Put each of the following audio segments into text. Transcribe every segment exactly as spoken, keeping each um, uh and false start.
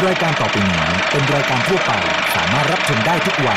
รายการต่อไปนี้เป็นรายการทั่วไปสามารถรับชมได้ทุกวัย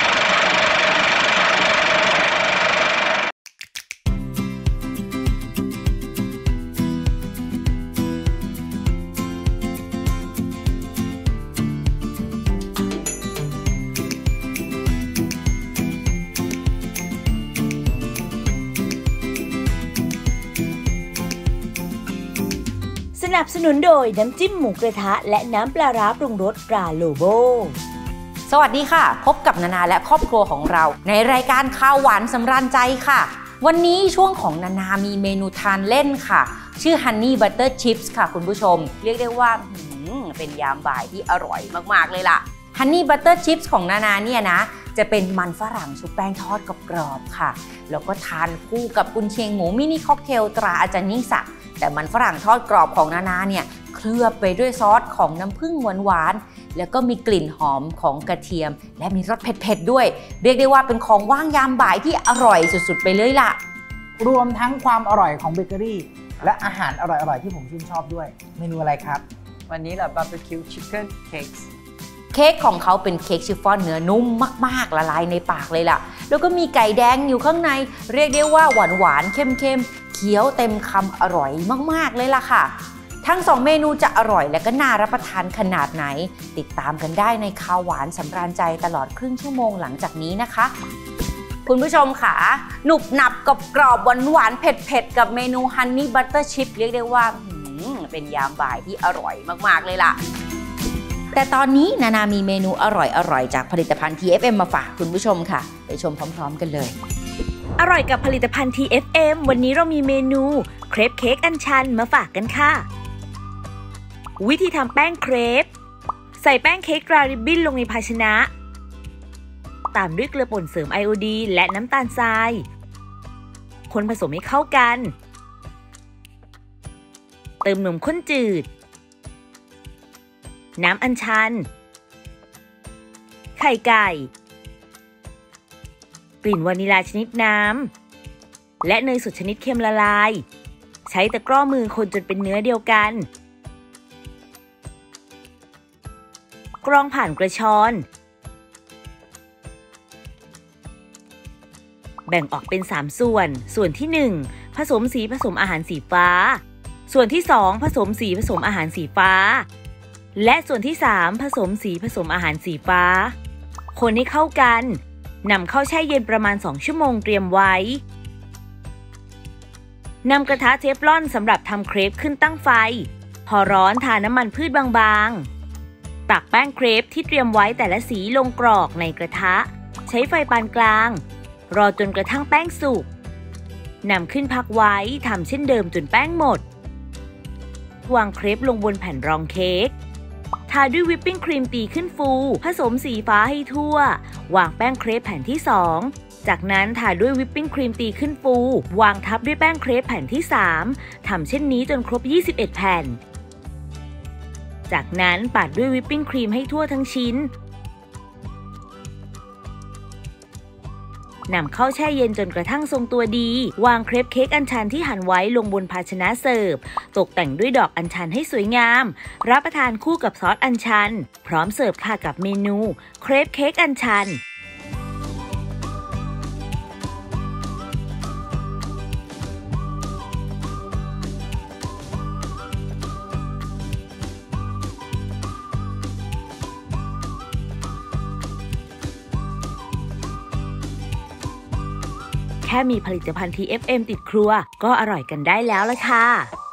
สนับสนุนโดยน้ำจิ้มหมูกระทะและน้ำปลาร้าปรุงรสตราโลโบสวัสดีค่ะพบกับนานาและครอบครัวของเราในรายการข้าวหวานสำราญใจค่ะวันนี้ช่วงของนานามีเมนูทานเล่นค่ะชื่อ Honey Butter Chips ค่ะคุณผู้ชมเรียกได้ว่าเป็นยามบ่ายที่อร่อยมากๆเลยล่ะ Honey Butter Chips ของนานาเนี่ยนะจะเป็นมันฝรั่งชุบแป้งทอดกรอบๆค่ะแล้วก็ทานคู่กับกุนเชียงหมูมินิค็อกเทลตราอาจารย์ยิ่งศักดิ์แต่มันฝรั่งทอดกรอบของนานาเนี่ยเคลือบไปด้วยซอสของน้ำผึ้งหวานๆแล้วก็มีกลิ่นหอมของกระเทียมและมีรสเผ็ดๆด้วยเรียกได้ว่าเป็นของว่างยามบ่ายที่อร่อยสุดๆไปเลยล่ะรวมทั้งความอร่อยของเบเกอรี่และอาหารอร่อยๆที่ผมชื่นชอบด้วยเมนูอะไรครับวันนี้เราบาร์บีคิวชิคเก้นเค้กเค้กของเขาเป็นเค้กชิฟฟ่อนเนื้อนุ่มมากๆละลายในปากเลยล่ะแล้วก็มีไก่แดงอยู่ข้างในเรียกได้ว่าหวานๆเค็มๆเคี้ยวเต็มคำอร่อยมากๆเลยล่ะค่ะทั้งสองเมนูจะอร่อยและก็น่ารับประทานขนาดไหนติดตามกันได้ในข้าวหวานสำราญใจตลอดครึ่งชั่วโมงหลังจากนี้นะคะคุณผู้ชมค่ะหนุบหนับกับกรอบหวานหวานเผ็ดเผ็ดกับเมนู Honey Butter Chip เรียกได้ว่าเป็นยามบ่ายที่อร่อยมากๆเลยล่ะแต่ตอนนี้นานามีเมนูอร่อยๆจากผลิตภัณฑ์ ที เอฟ เอ็ม มาฝากคุณผู้ชมค่ะไปชมพร้อมๆกันเลยอร่อยกับผลิตภัณฑ์ ที เอฟ เอ็ม วันนี้เรามีเมนูเครปเค้กอัญชันมาฝากกันค่ะวิธีทำแป้งเครปใส่แป้งเค้กราริบบิ้นลงในภาชนะตามด้วยเกลือป่นเสริมไอโอดีนและน้ำตาลทรายคนผสมให้เข้ากันเติมนมข้นจืดน้ำอัญชันไข่ไก่กลิ่นวานิลาชนิดน้ำและเนยสดชนิดเค็มละลายใช้ตะกร้อมือคนจนเป็นเนื้อเดียวกันกรองผ่านกระชอนแบ่งออกเป็นสามส่วนส่วนที่หนึ่งผสมสีผสมอาหารสีฟ้าส่วนที่สองผสมสีผสมอาหารสีฟ้าและส่วนที่สามผสมสีผสมอาหารสีฟ้าคนให้เข้ากันนำเข้าแช่เย็นประมาณสองชั่วโมงเตรียมไว้นำกระทะเทฟลอนสำหรับทำเครปขึ้นตั้งไฟพอร้อนทาน้ำมันพืชบางๆตักแป้งเครปที่เตรียมไว้แต่ละสีลงกรอกในกระทะใช้ไฟปานกลางรอจนกระทั่งแป้งสุกนำขึ้นพักไว้ทำเช่นเดิมจนแป้งหมดวางเครปลงบนแผ่นรองเค้กทาด้วยวิปปิ้งครีมตีขึ้นฟูผสมสีฟ้าให้ทั่ววางแป้งเครปแผ่นที่สองจากนั้นทาด้วยวิปปิ้งครีมตีขึ้นฟูวางทับด้วยแป้งเครปแผ่นที่สามทำเช่นนี้จนครบยี่สิบเอ็ดแผ่นจากนั้นปาดด้วยวิปปิ้งครีมให้ทั่วทั้งชิ้นนำเข้าแช่เย็นจนกระทั่งทรงตัวดีวางเครปเค้กอัญชันที่หั่นไว้ลงบนภาชนะเสิร์ฟตกแต่งด้วยดอกอัญชันให้สวยงามรับประทานคู่กับซอสอัญชันพร้อมเสิร์ฟค่ะกับเมนูเครปเค้กอัญชันแค่มีผลิตภัณฑ์ ที เอฟ เอ็ม ติดครัวก็อร่อยกันได้แล้วล่ะค่ะ